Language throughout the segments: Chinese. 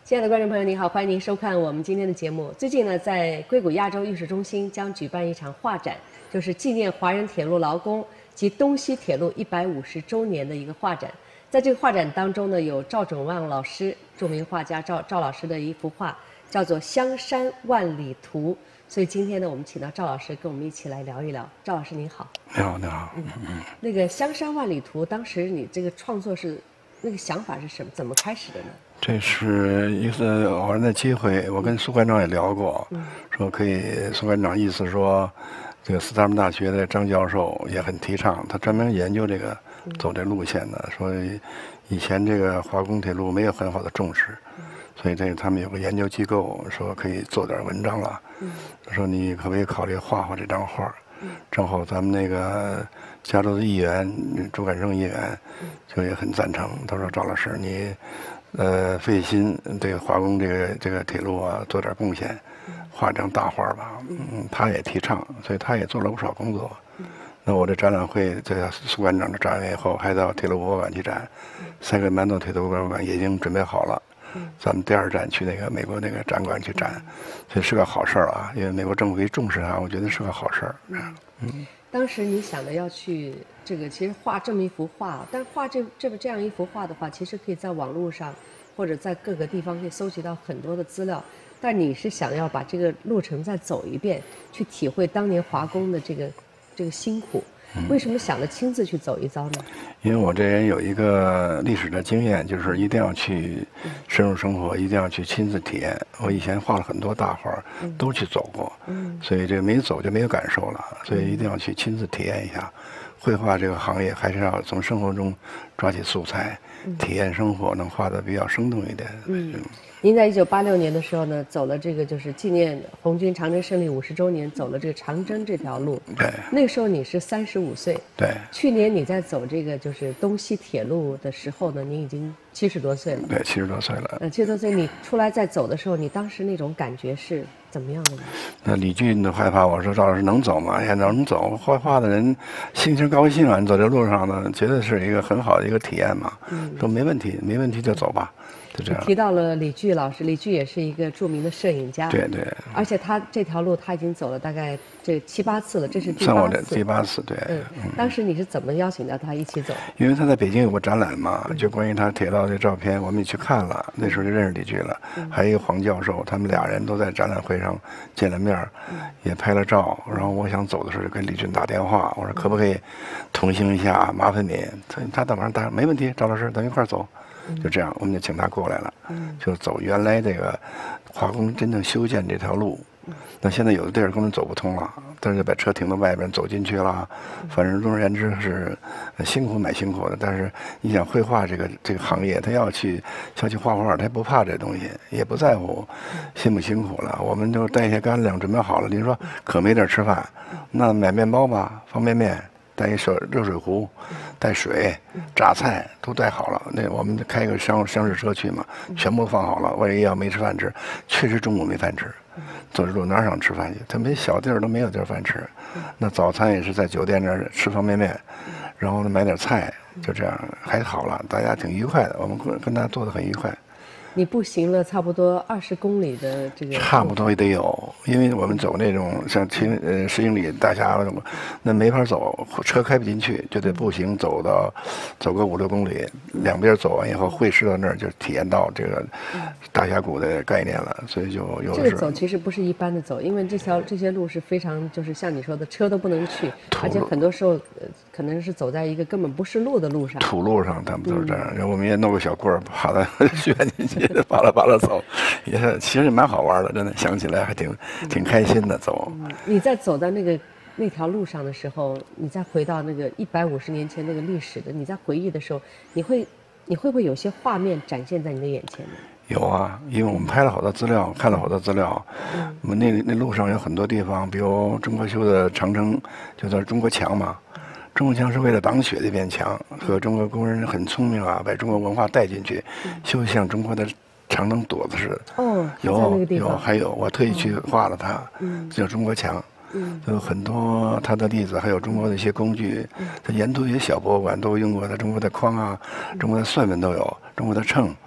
亲爱的观众朋友，您好，欢迎您收看我们今天的节目。最近呢，在硅谷亚洲艺术中心将举办一场画展，就是纪念华人铁路劳工及东西铁路150周年的一个画展。在这个画展当中呢，有赵准旺老师，著名画家赵老师的一幅画，叫做《香山万里图》。所以今天呢，我们请到赵老师跟我们一起来聊一聊。赵老师您好。 你好，你好。 那个《香山万里图》，当时你这个创作是那个想法是什么？怎么开始的呢？ 这是一次偶然的机会，我跟苏馆长也聊过，说可以。苏馆长意思说，这个斯坦福大学的张教授也很提倡，他专门研究这个走这路线的，说以前这个华工铁路没有很好的重视，所以他们有个研究机构说可以做点文章了，说你可不可以考虑画这张画？正好咱们那个加州的议员朱感生议员就也很赞成，他说赵老师你费心对华工这个铁路啊做点贡献，画张大画吧。他也提倡，所以他也做了不少工作。那我这展览会在苏馆长的展完以后，还到铁路博物馆去展，Sacramento铁路博物馆已经准备好了。咱们第二站去那个美国那个展馆去展，所以是个好事儿啊！因为美国政府一重视它，我觉得是个好事儿。 当时你想的要去这个，其实画这么一幅画，但画这样一幅画的话，其实可以在网络上或者在各个地方可以搜集到很多的资料。但你是想要把这个路程再走一遍，去体会当年华工的这个辛苦。为什么想着亲自去走一遭呢？ 因为我这人有一个历史的经验，就是一定要去深入生活，一定要去亲自体验。我以前画了很多大画，都去走过，所以这个没走就没有感受了，所以一定要去亲自体验一下。绘画这个行业还是要从生活中抓起素材，体验生活，能画得比较生动一点。 您在1986年的时候呢，走了这个就是纪念红军长征胜利50周年，走了这个长征这条路。 对。 那个时候你是35岁。 对。 去年你在走这个就是东西铁路的时候呢，你已经70多岁了。 对，70多岁了。 70多岁，你出来再走的时候，你当时那种感觉是怎么样的呢？ 那李俊都害怕，我说赵老师能走吗？哎，能走，画画的人心情高兴啊！你走这路上呢，觉得是一个很好的一个体验嘛。说没问题，没问题就走吧。就这样。 提到了李巨老师，李巨也是一个著名的摄影家。 对对。 而且他这条路他已经走了大概这7、8次了，这是第8次。 算我这第8次，对。 当时你是怎么邀请到他一起走？ 因为他在北京有个展览嘛，就关于他铁道的照片，我们也去看了。那时候就认识李巨了，还有一个黄教授，他们俩人都在展览会上见了面，也拍了照。然后我想走的时候就跟李俊打电话，我说可不可以同行一下，麻烦你。他当晚答没问题，赵老师咱一块走。就这样，我们就请他过来了，就走原来这个华工真正修建这条路。那现在有的地儿根本走不通了，但是把车停到外边走进去了，反正总而言之是辛苦蛮辛苦的。但是你想绘画这个行业，他要去画画，他不怕这东西，也不在乎辛不辛苦了。我们就带一些干粮准备好了。您说可没地儿吃饭，那买面包吧，方便面。带一热水壶，带水，榨菜都带好了。那我们开个厢式车去嘛，全部放好了。万一要没吃饭吃，确实中午没饭吃，走这路哪想吃饭去？他没小地儿都没有地儿饭吃。那早餐也是在酒店那儿吃方便面，然后呢买点菜，就这样还好了，大家挺愉快的。我们跟他做得很愉快。 你步行了差不多20公里的这个， 差不多也得有，因为我们走那种像10英里大峡那没法走，车开不进去，就得步行走个5、6公里，两边走完以后会师到那儿，就体验到这个大峡谷的概念了，所以就有这个走其实不是一般的走，因为这些路是非常就是像你说的车都不能去，而且很多时候可能是走在一个根本不是路的路上， 土路上，他们都是这样。然后我们也弄个小棍儿，爬到旋进去。扒拉走，也是其实蛮好玩的，真的想起来还挺开心的走。 你在走在那条路上的时候，你再回到那个150年前那个历史的，你在回忆的时候，你会不会有些画面展现在你的眼前呢？ 有啊，因为我们拍了好多资料，看了好多资料。我们那路上有很多地方，比如中国修的长征，就叫中国墙嘛。中国墙是为了挡雪的一面墙，和中国工人很聪明啊，把中国文化带进去，修像中国的长征垛子似的。有，还有我特意去画了它，叫中国墙。有很多它的例子，还有中国的一些工具。它沿途有些小博物馆都用过的，中国的框啊，中国的算盘都有，中国的秤，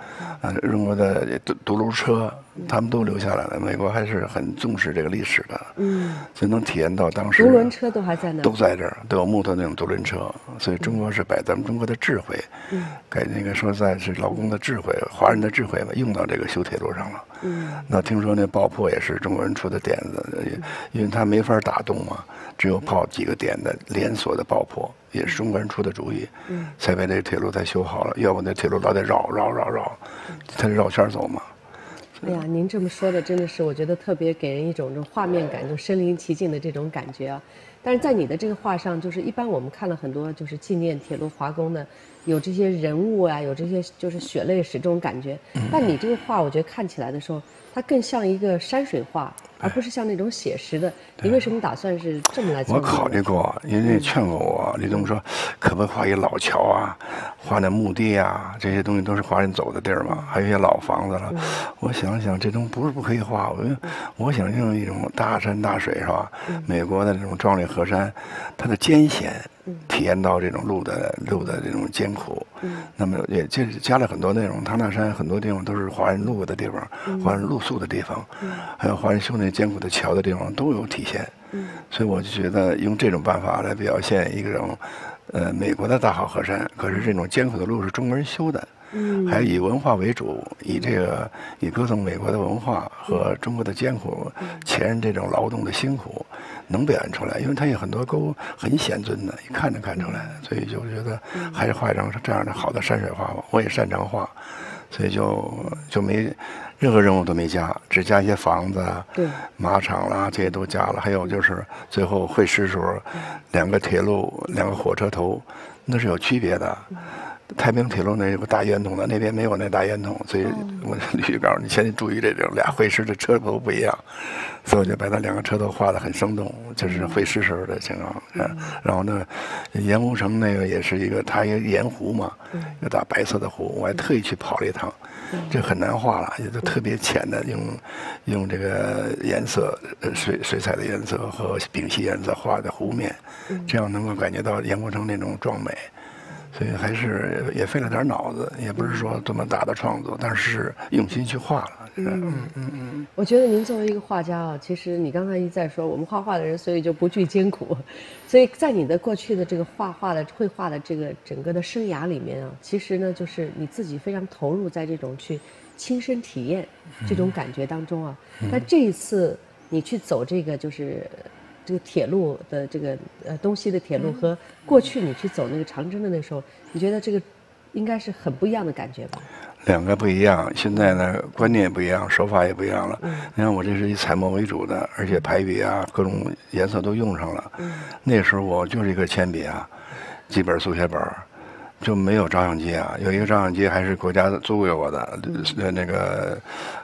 中国的独轮车，他们都留下来了。美国还是很重视这个历史的，所以能体验到当时独轮车都还在那， 都在这儿，都有木头那种独轮车。所以中国是把咱们中国的智慧，给那个说实在是劳工的智慧，华人的智慧吧，用到这个修铁路上了。那听说那爆破也是中国人出的点子，因为他没法打洞嘛，只有炮几个点的连锁的爆破，也是中国人出的主意，才把这个铁路才修好了。要不那铁路老得绕，它绕圈走嘛。 哎呀，您这么说的真的是，我觉得特别给人一种这种画面感，就身临其境的这种感觉啊。但是在你的这个画上，就是一般我们看了很多就是纪念铁路华工的，有这些人物啊，有这些就是血泪史这种感觉。但你这个画，我觉得看起来的时候，它更像一个山水画，而不是像那种写实的。你为什么打算是这么来做？ 我考虑过，人家劝过我，李东说，可不可以画一老桥啊，画那墓地啊，这些东西都是华人走的地儿嘛，还有一些老房子了。我想想，这东西不是不可以画，我想用一种大山大水是吧？美国的这种壮丽河山，它的艰险，体验到这种路的这种艰苦。那么也加了很多内容，唐大山很多地方都是华人路过的地方，华人露宿的地方，还有华人修那艰苦的桥的地方都有体现。所以我就觉得用这种办法来表现一种，美国的大好河山，可是这种艰苦的路是中国人修的。还以文化为主，以歌颂美国的文化和中国的艰苦，前人这种劳动的辛苦，能表现出来，因为它有很多沟很险峻的，一看就看出来，所以就觉得还是画一张这样的好的山水画吧。我也擅长画，所以就没任何人物都没加，只加一些房子啊、马场啦，这些都加了。还有就是最后会师时候，两个铁路、两个火车头，那是有区别的。太平铁路那有个大圆筒的，那边没有那大圆筒，所以我必须告诉你，先得注意这种俩会师的车头不一样，所以我就把那两个车头画得很生动，就是会师时候的情况。然后呢，盐湖城那个也是一个，它一个盐湖嘛，一个大白色的湖，我还特意去跑了一趟，这很难画了，也都特别浅的用这个颜色，水彩的颜色和丙烯颜色画的湖面，这样能够感觉到盐湖城那种壮美。所以还是也费了点脑子，也不是说这么大的创作，但是用心去画了。 我觉得您作为一个画家啊，其实你刚才一再说我们画画的人，所以就不惧艰苦，所以在你的过去的这个绘画的这个整个的生涯里面啊，其实呢就是你自己非常投入在这种去亲身体验这种感觉当中啊。但这一次你去走这个就是这个铁路的这个东西的铁路和过去你去走那个长征的那时候，你觉得这个应该是很不一样的感觉吧？ 两个不一样，现在呢观念也不一样，手法也不一样了。你看我这是以彩墨为主的，而且排比啊各种颜色都用上了。那时候我就是一个铅笔啊，几本速写本，就没有照相机啊。有一个照相机还是国家租给我的，那个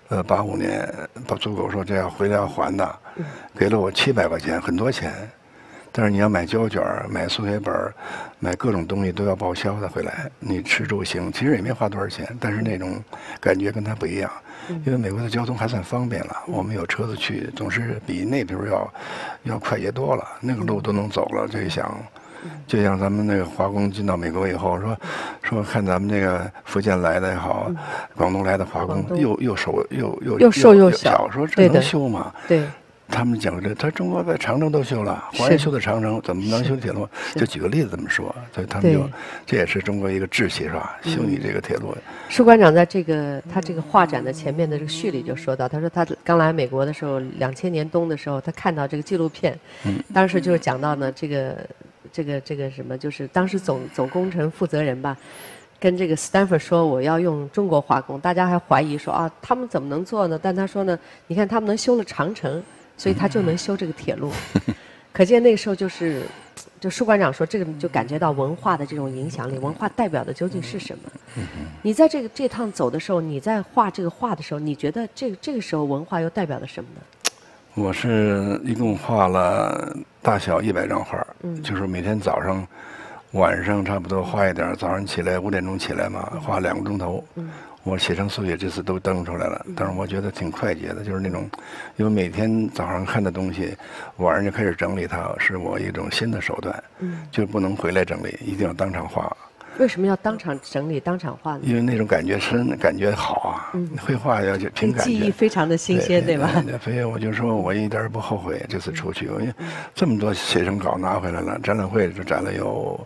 85年租给我说这要回来要还的，给了我700块钱，很多钱。但是你要买胶卷、买速写本、买各种东西都要报销的回来，你吃住行其实也没花多少钱，但是那种感觉跟它不一样，因为美国的交通还算方便了，我们有车子去，总是比那边要快捷多了，那个路都能走了。就像咱们那个华工进到美国以后，说看咱们这个福建来的也好，广东来的华工又瘦又小，说这能修吗？ 对。 他们讲这，他中国在长城都修了，华人修的长城怎么能修铁路？就举个例子这么说，所以他们这也是中国一个志气是吧？修你这个铁路。 舒馆长在他这个画展的前面的这个序里就说到，他说他刚来美国的时候，2000年冬的时候，他看到这个纪录片，当时就是讲到呢这个什么，就是当时总工程负责人吧。跟这个 Stanford 说我要用中国化工，大家还怀疑说啊他们怎么能做呢？但他说呢，你看他们能修了长城。所以他就能修这个铁路，可见那个时候就舒馆长说这个就感觉到文化的这种影响力，文化代表的究竟是什么？你在这趟走的时候，你在画这个画的时候，你觉得这个时候文化又代表了什么呢？ 我是一共画了大小100张画，就是每天早上、晚上差不多画一点，早上起来5点钟起来嘛，画2个钟头。我写成速写这次都登出来了，但是我觉得挺快捷的，就是那种，因为每天早上看的东西，晚上就开始整理它，是我一种新的手段，就不能回来整理，一定要当场画。 为什么要当场整理、当场画呢？ 因为那种感觉深，感觉好啊。绘画要就凭感觉。 记忆非常的新鲜，对吧？ 所以我就说我一点也不后悔这次出去，因为这么多写生稿拿回来了，展览会就展了有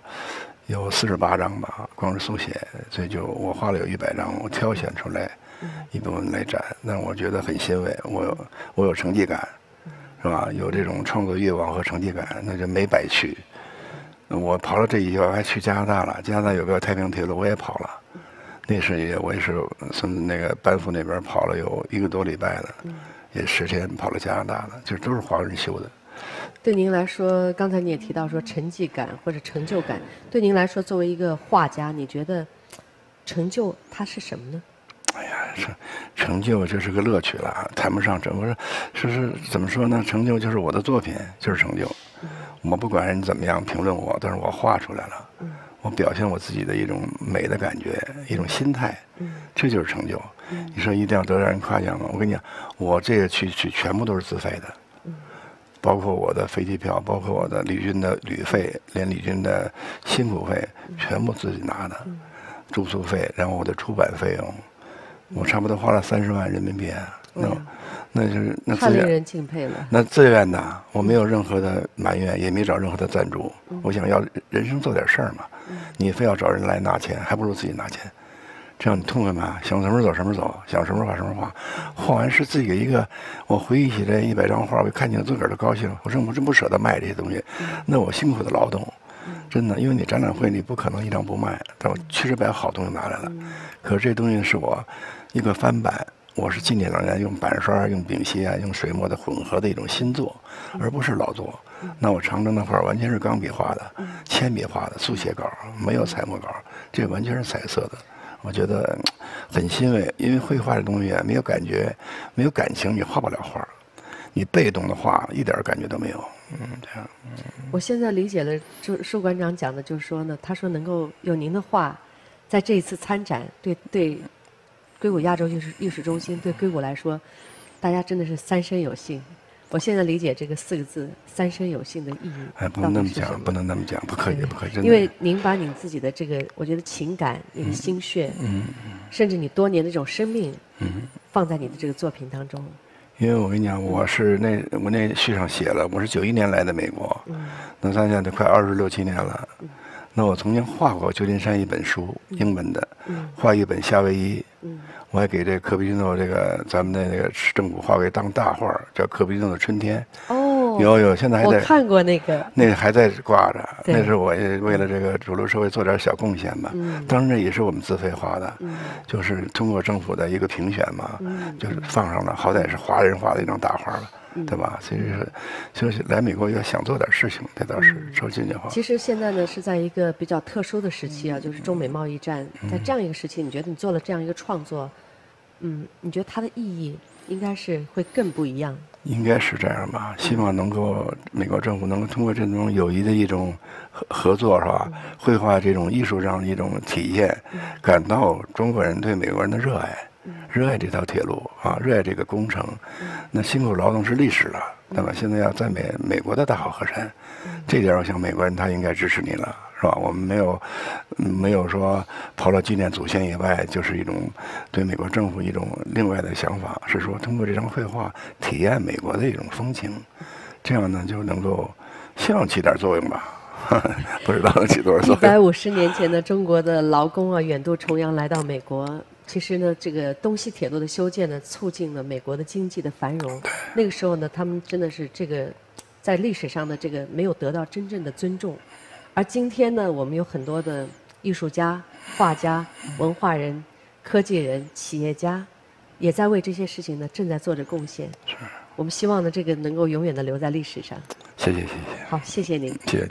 48张吧，光是速写，所以就我画了有100张，我挑选出来一部分来展，但我觉得很欣慰，我有成绩感，是吧？有这种创作欲望和成绩感，那就没白去。我跑了这一圈，还去加拿大了，加拿大有个太平洋铁路，我也跑了。那是我也是从那个班夫那边跑了有1个多礼拜了，也10天跑了加拿大了，就是都是华人修的。 对您来说，刚才你也提到说成绩感或者成就感，对您来说，作为一个画家，你觉得成就它是什么呢？ 哎呀，成就就是个乐趣了，谈不上成。我说是怎么说呢？成就就是我的作品，就是成就。我不管人怎么样评论我，但是我画出来了，我表现我自己的一种美的感觉，一种心态，这就是成就。你说一定要得让人夸奖吗？我跟你讲，我这个去全部都是自费的，包括我的飞机票，包括我的旅军的旅费，连旅军的辛苦费全部自己拿的，住宿费，然后我的出版费用，我差不多花了30万人民币啊。那就是那太令人敬佩了。 那自愿的，我没有任何的埋怨，也没找任何的赞助。我想要人生做点事儿嘛，你非要找人来拿钱，还不如自己拿钱，这样你痛快嘛？想什么时候走什么时候走，想什么时候画什么时候画。画完是自己一个，我回忆起这100张画，我看见自个儿都高兴。我说我真不舍得卖这些东西，那我辛苦的劳动，真的，因为你展览会你不可能一张不卖，但我确实把好东西拿来了。可是这东西是我一个翻版。我是近年来用板刷、用丙烯啊、用水墨的混合的一种新作，而不是老作。那我长征的画完全是钢笔画的、铅笔画的、速写稿，没有彩墨稿，这完全是彩色的。我觉得很欣慰，因为绘画这东西没有感觉、没有感情，你画不了画。你被动的画，一点感觉都没有。这样。 我现在理解了，舒馆长讲的就是说呢，他说能够有您的画，在这一次参展，对。硅谷亚洲艺术中心对硅谷来说，大家真的是三生有幸。我现在理解这个4个字“三生有幸”的意义。 哎，不能那么讲，不能那么讲，不可以，不可以。 因为您把你自己的这个，我觉得情感、你的心血，甚至你多年的这种生命，放在你的这个作品当中。 因为我跟你讲，我那序上写了，我是91年来的美国，那咱现在快26、27年了。那我曾经画过旧金山一本书，英文的，画一本夏威夷，我还给这科比基诺这个咱们的那个市政府画给当大画，叫科比基诺的春天。哦，有，现在还在。 我看过那个。 那个还在挂着，那是我为了这个主流社会做点小贡献嘛。当然这也是我们自费画的，就是通过政府的一个评选嘛，就是放上了，好歹是华人画的一张大画了。对吧？其实是，就是来美国要想做点事情，这倒是说句实话。 其实现在呢是在一个比较特殊的时期啊，就是中美贸易战，在这样一个时期，你觉得你做了这样一个创作，你觉得它的意义应该是会更不一样？ 应该是这样吧。希望能够美国政府能够通过这种友谊的一种合作，是吧？绘画这种艺术上的一种体现，感到中国人对美国人的热爱。热爱这条铁路啊，热爱这个工程，那辛苦劳动是历史了，对吧？现在要赞美美国的大好河山，这点我想美国人他应该支持你了，是吧？我们没有说抛了纪念祖先以外，就是一种对美国政府一种另外的想法，是说通过这张绘画体验美国的一种风情，这样呢就能够希望起点作用吧。不知道能起多少作用。 150年前的中国的劳工啊，远渡重洋来到美国。其实呢，这个东西铁路的修建呢，促进了美国的经济的繁荣。那个时候呢，他们真的是这个在历史上的这个没有得到真正的尊重。而今天呢，我们有很多的艺术家、画家、文化人、科技人、企业家，也在为这些事情呢正在做着贡献。我们希望呢，这个能够永远的留在历史上。 谢谢。 好，谢谢您。 谢谢。